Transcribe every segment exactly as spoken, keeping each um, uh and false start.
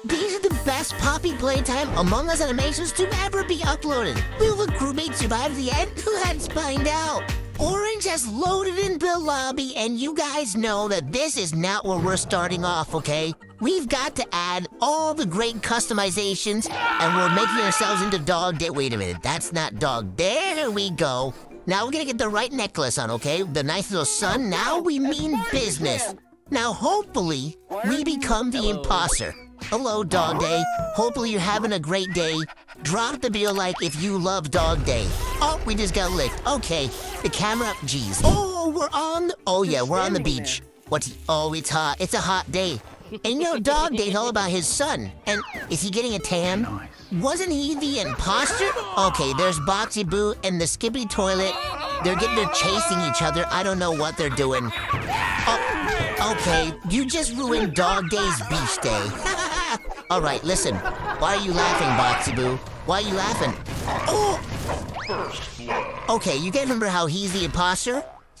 These are the best Poppy Playtime Among Us animations to ever be uploaded. Will the crewmate survive the end? Let's find out. Orange has loaded in the lobby, and you guys know that this is not where we're starting off, okay? We've got to add all the great customizations, and we're making ourselves into DogDay. Wait a minute, that's not DogDay. There we go. Now we're gonna get the right necklace on, okay? The nice little sun. Now we mean business. Now hopefully, we become the imposter. Hello, DogDay. Hopefully you're having a great day. Drop the video like if you love DogDay. Oh, we just got licked. Okay, the camera, geez. Oh, we're on, the, oh yeah, we're on the beach. What's, oh, it's hot. It's a hot day. And you know, DogDay's all about his son. And is he getting a tan? Wasn't he the imposter? Okay, there's Boxy Boo and the Skippy Toilet. They're getting, they're chasing each other. I don't know what they're doing. Oh, okay, you just ruined DogDay's beach day. All right, listen. Why are you laughing, Boxy Boo? Why are you laughing? Oh! Okay, you guys remember how he's the imposter?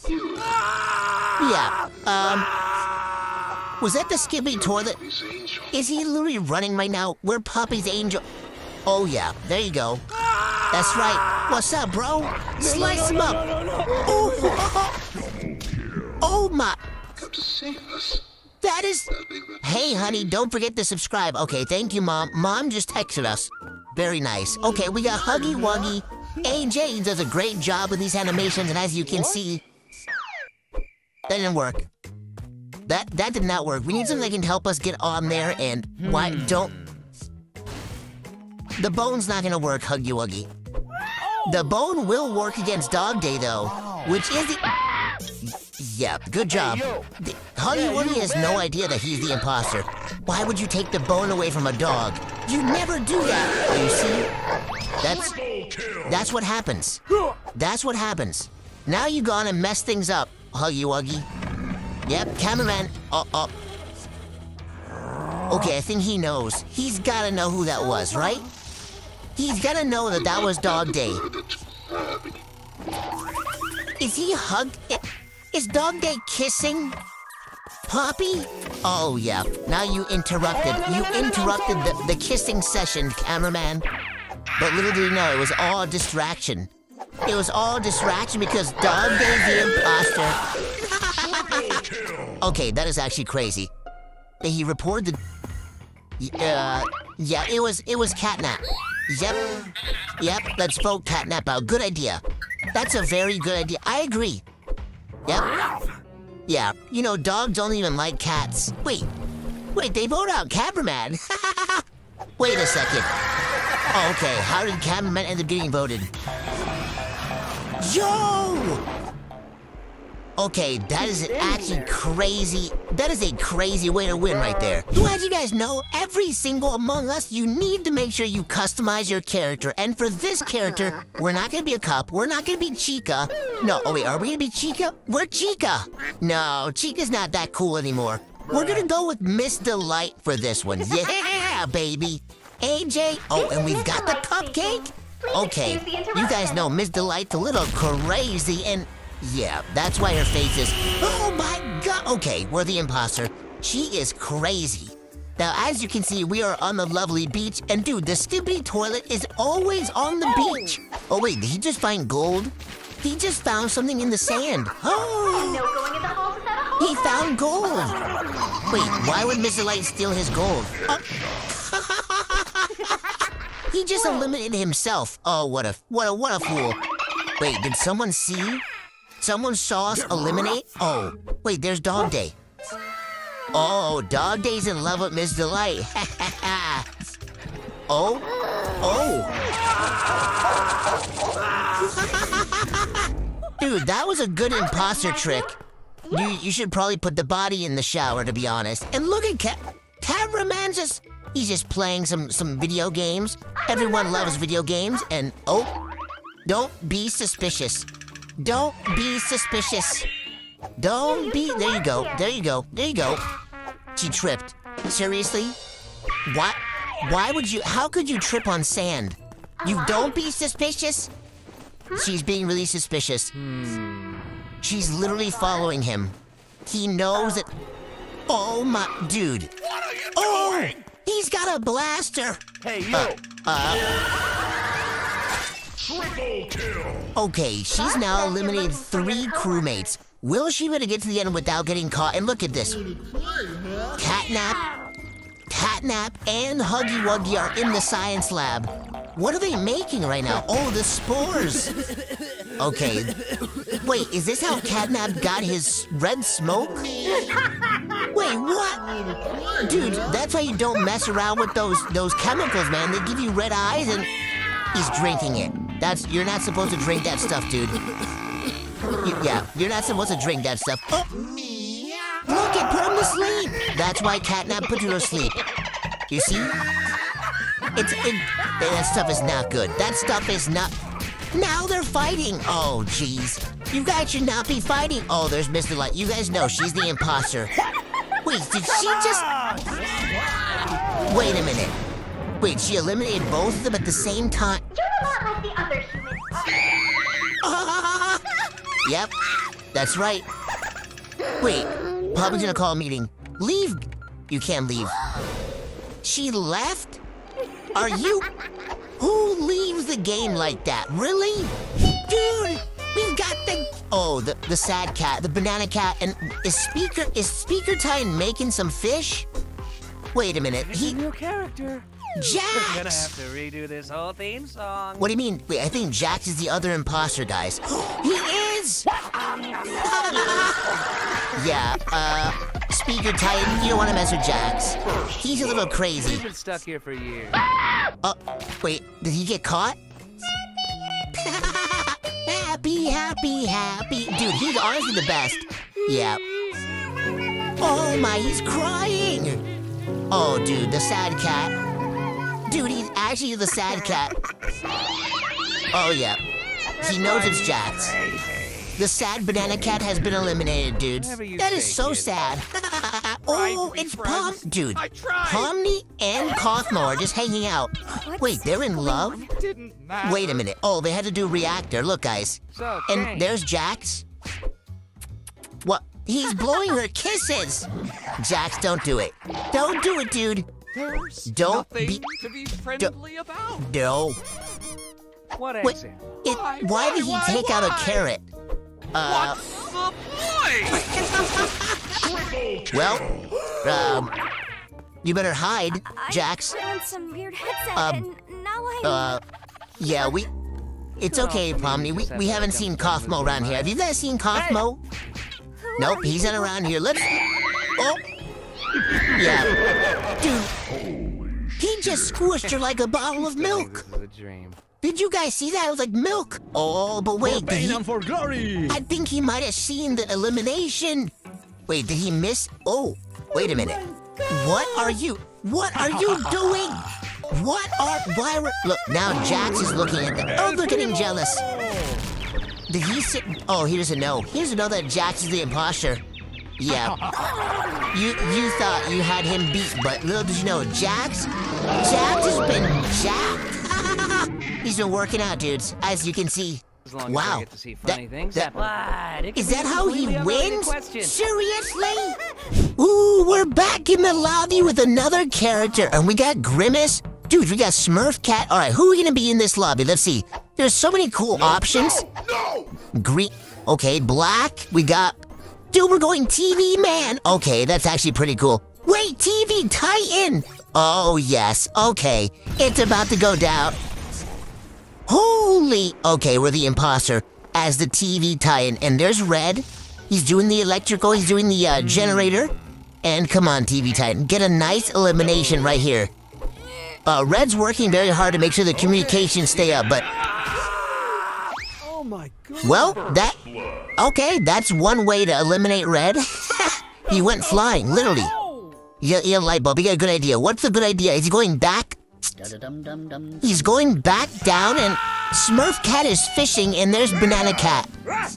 Yeah, um... was that the Skippy Toilet? Is he literally running right now? We're Puppy's angel. Oh yeah, there you go. That's right. What's up, bro? Slice him up. Oh, oh, oh. Oh my. Come to save us. That is... Hey, honey, don't forget to subscribe. Okay, thank you, Mom. Mom just texted us. Very nice. Okay, we got Huggy Wuggy. A J does a great job with these animations, and as you can see... That didn't work. That that did not work. We need something that can help us get on there, and... Why don't... The bone's not gonna work, Huggy Wuggy. The bone will work against DogDay, though, which is the... Yeah, good job. The, Huggy Wuggy has no idea that he's the imposter. Why would you take the bone away from a dog? You never do that. Oh, you see? That's that's what happens. That's what happens. Now you gone and mess things up, Huggy Wuggy. Yep, cameraman. Oh, oh. Okay, I think he knows. He's gotta know who that was, right? He's gotta know that that was DogDay. Is he hug? Is DogDay kissing Poppy? Oh, yeah. Now you interrupted. You interrupted the, the kissing session, cameraman. But little did you know, it was all distraction. It was all distraction because DogDay's the imposter. Okay, that is actually crazy. He reported the... Uh, yeah, it was, it was catnap. Yep. Yep, let's vote catnap out. Good idea. That's a very good idea. I agree. Yep. Yeah, you know, dogs don't even like cats. Wait, wait, they vote out cameraman. Wait a second. Oh, okay, how did cameraman end up getting voted? Yo! Okay, that is actually crazy. That is a crazy way to win right there. As you guys know, every single Among Us, you need to make sure you customize your character. And for this character, we're not gonna be a cop. We're not gonna be Chica. No, oh wait, are we gonna be Chica? We're Chica. No, Chica's not that cool anymore. We're gonna go with Miss Delight for this one. Yeah, baby. A J, oh, and we've got the cupcake. Okay, you guys know Miss Delight's a little crazy and... Yeah, that's why her face is... Oh my god! Okay, we're the imposter. She is crazy. Now, as you can see, we are on the lovely beach. And dude, the Skippy Toilet is always on the beach. Oh wait, did he just find gold? He just found something in the sand. Oh! He found gold! Wait, why would Mister Light steal his gold? Uh, he just eliminated himself. Oh, what a, what a, what a fool. Wait, did someone see? Someone saw us eliminate? Oh, wait, there's DogDay. Oh, DogDay's in love with Miss Delight. Oh, oh. Dude, that was a good imposter trick. You, you should probably put the body in the shower, to be honest. And look at Ca cameraman just, he's just playing some, some video games. Everyone loves video games, and oh, don't be suspicious. Don't be suspicious. Don't be... There you go. There you go. There you go. She tripped. Seriously? Why? Why would you... How could you trip on sand? You don't be suspicious? She's being really suspicious. She's literally following him. He knows that... Oh my... Dude. What are you Oh! doing? He's got a blaster. Hey, you. Uh, uh, Triple kill. okay, she's now eliminated three crewmates. Will she be able to get to the end without getting caught? And look at this. Catnap, Catnap, and Huggy Wuggy are in the science lab. What are they making right now? Oh, the spores. Okay. Wait, is this how Catnap got his red smoke? Wait, what? Dude, that's why you don't mess around with those those chemicals, man. They give you red eyes and he's drinking it. That's you're not supposed to drink that stuff, dude. You, yeah, you're not supposed to drink that stuff. Oh. Look, it put him to sleep. That's why Catnap put you to sleep. You see? It's it, that stuff is not good. That stuff is not. Now they're fighting. Oh, jeez. You guys should not be fighting. Oh, there's Mister Light. You guys know she's the imposter. Wait, did she just? Wait a minute. Wait, she eliminated both of them at the same time. You're not like the other humans. Uh, yep, that's right. Wait, Papa's gonna call a meeting. Leave. You can't leave. She left? Are you? Who leaves the game like that? Really? Dude, we've got the... Oh, the, the sad cat, the banana cat, and is Speaker... Is Speaker Time making some fish? Wait a minute, he... New character. Jax! We're gonna have to redo this whole theme song. What do you mean? Wait, I think Jax is the other imposter, guys. He is! Yeah, uh... Speaker Titan, you don't want to mess with Jax. He's a little crazy. He's been stuck here for years. Oh, wait, did he get caught? Happy, happy, happy. Dude, he's honestly the best. Yeah. Oh my, he's crying. Oh, dude, the sad cat. Dude, he's actually the sad cat. Oh, yeah. He knows it's Jax. The sad banana cat has been eliminated, dudes. That is so sad. Oh, it's Pom... Dude, Pomni and Cosmo are just hanging out. Wait, they're in love? Wait a minute. Oh, they had to do reactor. Look, guys. And there's Jax. What? He's blowing her kisses. Jax, don't do it. Don't do it, dude. Don't be... to be friendly about. No. What Wait, exam? it, Why, why did he why, take out a why? carrot? Uh, What's the point? well, um, you better hide, Jax. I put on some weird headset Um, and now I'm... Uh, yeah, we... It's okay, Pomni. We, we haven't seen Cosmo around here. Have you guys seen Cosmo? Nope, he's not around here. Let's... Oh! Yeah. Dude, he just squished her like a bottle of milk. This is a dream. Did you guys see that? It was like milk. Oh, but wait, did he... For glory. I think he might have seen the elimination. Wait, did he miss? Oh, wait a minute. What are you? What are you doing? What are? Why were? Look, now Jax is looking at them. Oh, look at him jealous. Did he sit? Oh, he doesn't know. He doesn't know that Jax is the imposter. Yeah. You you thought you had him beat, but little did you know, Jax, Jax has been jacked. He's been working out, dudes, as you can see. As long as Wow. I get to see funny That- things that- happen. What? It Is could that be a how he completely unrelated wins? question. Seriously? Ooh, we're back in the lobby with another character, and we got Grimace. Dude, we got Smurf Cat. All right, who are we gonna be in this lobby? Let's see. There's so many cool options. No. Green. Okay, black. We got. Dude, we're going T V Man. Okay, that's actually pretty cool. Wait, T V Titan. Oh yes. Okay, it's about to go down. Holy. Okay, we're the imposter as the T V Titan, and there's Red. He's doing the electrical. He's doing the uh, generator. And come on, T V Titan, get a nice elimination right here. Uh, Red's working very hard to make sure the communications stay up, but... Oh my god. Well, that... Okay, that's one way to eliminate Red. He went flying, literally. Yeah, yeah, light bulb, you got a good idea. What's the good idea? Is he going back? He's going back down, and Smurf Cat is fishing, and there's Banana Cat.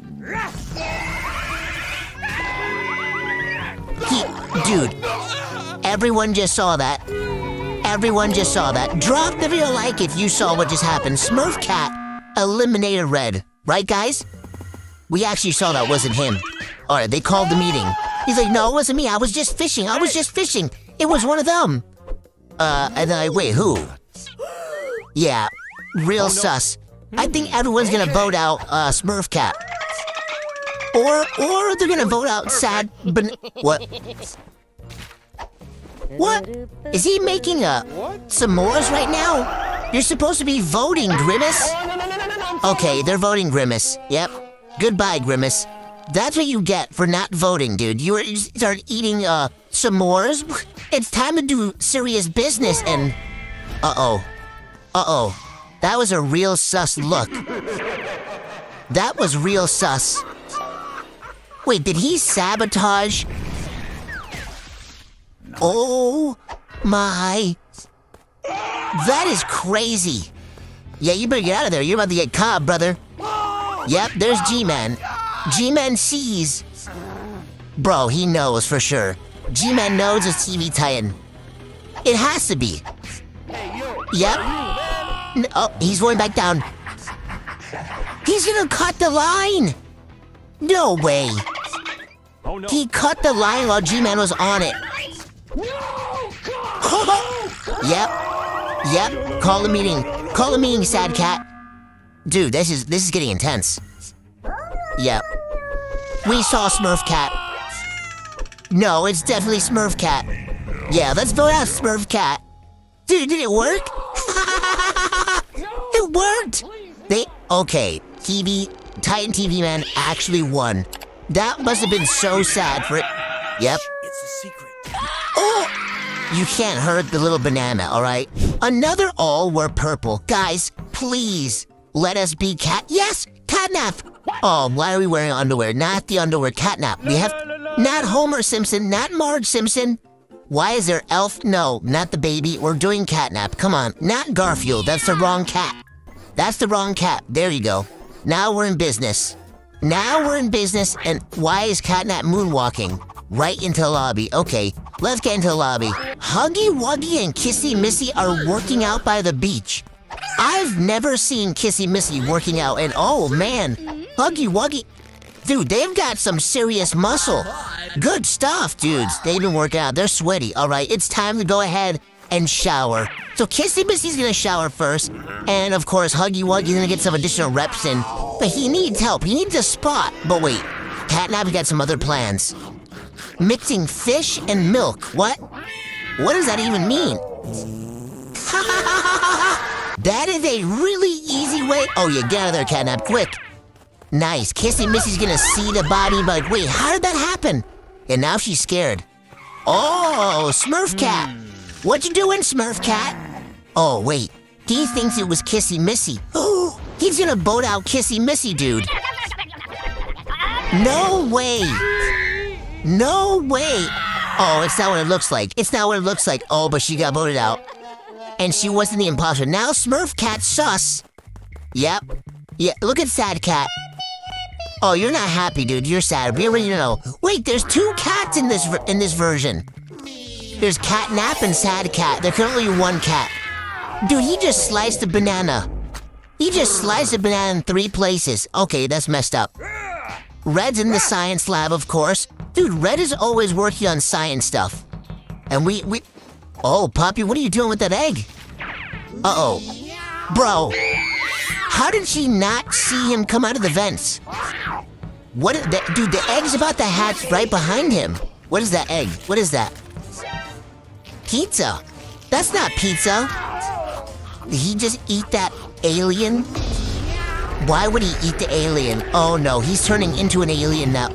He... Dude, everyone just saw that. Everyone just saw that. Drop the video like if you saw what just happened. Smurf Cat eliminated Red. Right, guys? We actually saw that wasn't him. Alright, they called the meeting. He's like, no, it wasn't me. I was just fishing. I was just fishing. It was one of them. Uh, and then I, wait, who? Yeah, real sus. I think everyone's gonna vote out, uh, Smurf Cat. Or, or they're gonna vote out sad, ban- what? What? Is he making a s'mores right now? You're supposed to be voting, Grimace. Okay, they're voting Grimace. Yep. Goodbye, Grimace. That's what you get for not voting, dude. You, were, you start eating, uh, s'mores? It's time to do serious business and... Uh-oh. Uh-oh. That was a real sus look. That was real sus. Wait, did he sabotage? Oh my. That is crazy. Yeah, you better get out of there. You're about to get caught, brother. Yep, there's G-Man. G-Man sees. Bro, he knows for sure. G-Man knows it's T V Titan. It has to be. Yep. N oh, he's going back down. He's gonna cut the line. No way. Oh no. He cut the line while G-Man was on it. Yep. Yep. Call a meeting. Call a meeting, sad cat. Dude, this is this is getting intense. Yep. We saw Smurf Cat. No, it's definitely Smurf Cat. Yeah, let's vote out Smurf Cat. Dude, did it work? It worked! They, okay, T V, Titan T V Man actually won. That must have been so sad for it. Yep. It's a secret. Oh! You can't hurt the little banana, alright? Another all were purple. Guys, please, let us be cat- Yes! Catnap! Oh, why are we wearing underwear? Not the underwear, Catnap. We have- Not Homer Simpson, not Marge Simpson. Why is there Elf? No, not the baby. We're doing Catnap. Come on. Not Garfield. That's the wrong cat. That's the wrong cat. There you go. Now we're in business. Now we're in business, and why is Catnap moonwalking? Right into the lobby. Okay, let's get into the lobby. Huggy Wuggy and Kissy Missy are working out by the beach. I've never seen Kissy Missy working out, and oh man, Huggy Wuggy. Dude, they've got some serious muscle. Good stuff, dudes. They've been working out. They're sweaty. All right, it's time to go ahead and shower. So Kissy Missy's gonna shower first. And of course, Huggy Wuggy's gonna get some additional reps in. But he needs help. He needs a spot. But wait, Catnap's got some other plans. Mixing fish and milk. What? What does that even mean? That is a really easy way. Oh, yeah, get out of there, Catnap, quick. Nice. Kissy Missy's gonna see the body, but wait, how did that happen? And now she's scared. Oh, Smurf Cat. What you doing, Smurf Cat? Oh, wait. He thinks it was Kissy Missy. Oh, he's gonna boat out Kissy Missy, dude. No way. No way. Oh, it's not what it looks like. It's not what it looks like. Oh, but she got voted out. And she wasn't the imposter. Now Smurf Cat's sus. Yep. Yeah, look at Sad Cat. Oh, you're not happy, dude. You're sad. We already know. Wait, there's two cats in this in this version. There's Catnap and Sad Cat. There can only be one cat. Dude, he just sliced a banana. He just sliced a banana in three places. Okay, that's messed up. Red's in the science lab, of course. Dude, Red is always working on science stuff. And we, we... Oh, Poppy, what are you doing with that egg? Uh-oh. Bro. How did she not see him come out of the vents? What, the, dude, the egg's about to hatch right behind him. What is that egg? What is that? Pizza. That's not pizza. Did he just eat that alien? Why would he eat the alien? Oh no, he's turning into an alien now.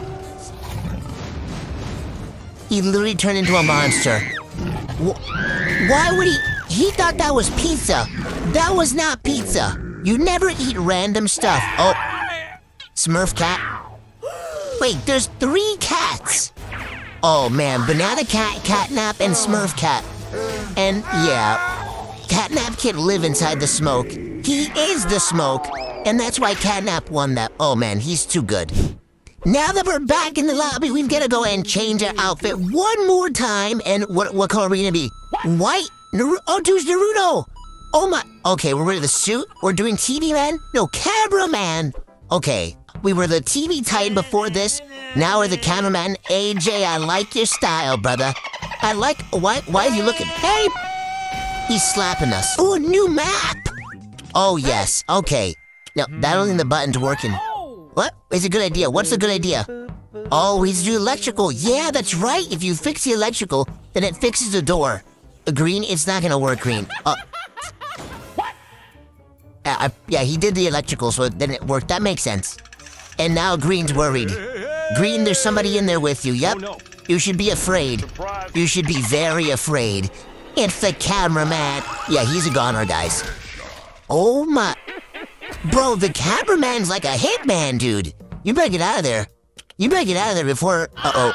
He literally turned into a monster. Why would he? He thought that was pizza. That was not pizza. You never eat random stuff. Oh, Smurf Cat. Wait, there's three cats. Oh man, Banana Cat, Catnap, and Smurf Cat. And yeah, Catnap can't live inside the smoke. He is the smoke, and that's why Catnap won that. Oh man, he's too good. Now that we're back in the lobby, we've got to go and change our outfit one more time. And what what color are we gonna be? White. Naru oh, dude, Naruto. Oh my. Okay, we're wearing the suit. We're doing T V Man. No, cameraman. Okay, we were the T V Titan before this. Now we're the cameraman. A J, I like your style, brother. I like. Why? Why are you looking? Hey, He's slapping us. Oh, a new map! Oh, yes. Okay. No, that only the button's working. What? It's a good idea. What's a good idea? Oh, he's do electrical. Yeah, that's right. If you fix the electrical, then it fixes the door. Uh, green, it's not gonna work, Green. Uh, what? Uh, yeah, he did the electrical, so then it worked. That makes sense. And now Green's worried. Green, there's somebody in there with you. Yep. You should be afraid. You should be very afraid. It's the cameraman. Yeah, he's a goner, guys. Oh my... Bro, the cameraman's like a hitman, dude. You better get out of there. You better get out of there before... Uh-oh.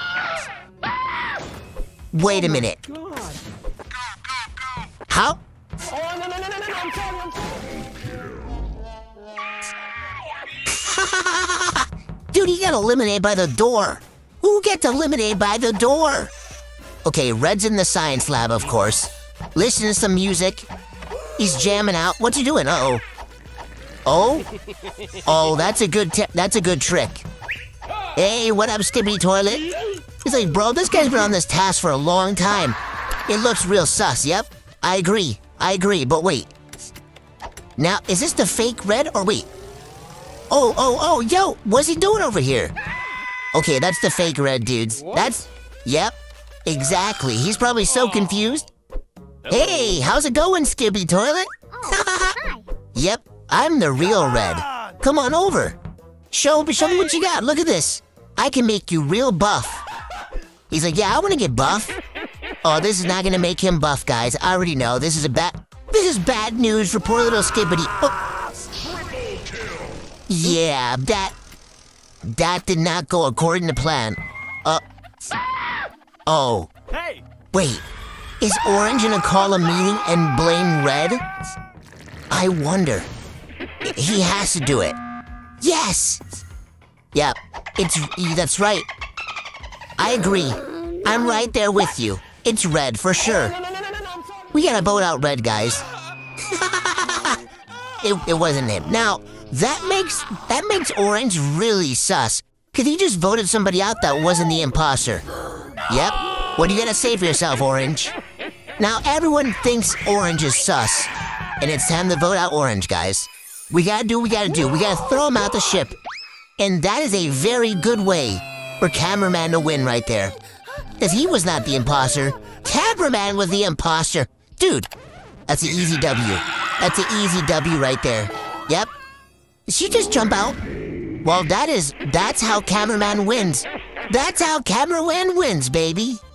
Wait a minute. How? Oh, no, no, no, no, no, I'm sorry, I'm sorry. Dude, he got eliminated by the door. Who gets eliminated by the door? Okay, Red's in the science lab, of course. Listen to some music. He's jamming out. What's he doing? Uh-oh. Oh? Oh, that's a good tip. That's a good trick. Hey, what up, Stibbity Toilet? He's like, bro, this guy's been on this task for a long time. It looks real sus, yep. I agree. I agree, but wait. Now, is this the fake Red or wait? Oh, oh, oh, yo, what's he doing over here? Okay, that's the fake Red, dudes. That's, yep, exactly. He's probably so confused. Hey, how's it going, Skippy Toilet? Yep, I'm the real Red. Come on over. Show, show me what you got. Look at this. I can make you real buff. He's like, yeah, I want to get buff. Oh, this is not going to make him buff, guys. I already know. This is a bad... This is bad news for poor little Skippity. Oh. Yeah, that... That did not go according to plan. Uh... Oh. Hey! Wait. Is Orange gonna call a meeting and blame Red? I wonder. He has to do it. Yes! Yep, it's... that's right. I agree. I'm right there with you. It's Red, for sure. We gotta vote out Red, guys. it, it wasn't him. Now, that makes... that makes Orange really sus. Cause he just voted somebody out that wasn't the imposter. Yep. What do you gotta say for yourself, Orange? Now, everyone thinks Orange is sus. And it's time to vote out Orange, guys. We gotta do what we gotta do. We gotta throw him out the ship. And that is a very good way for Cameraman to win right there. Because he was not the imposter. Cameraman was the imposter. Dude, that's an easy W. That's an easy W right there. Yep. Did she just jump out? Well, that is, that's how Cameraman wins. That's how Cameraman wins, baby.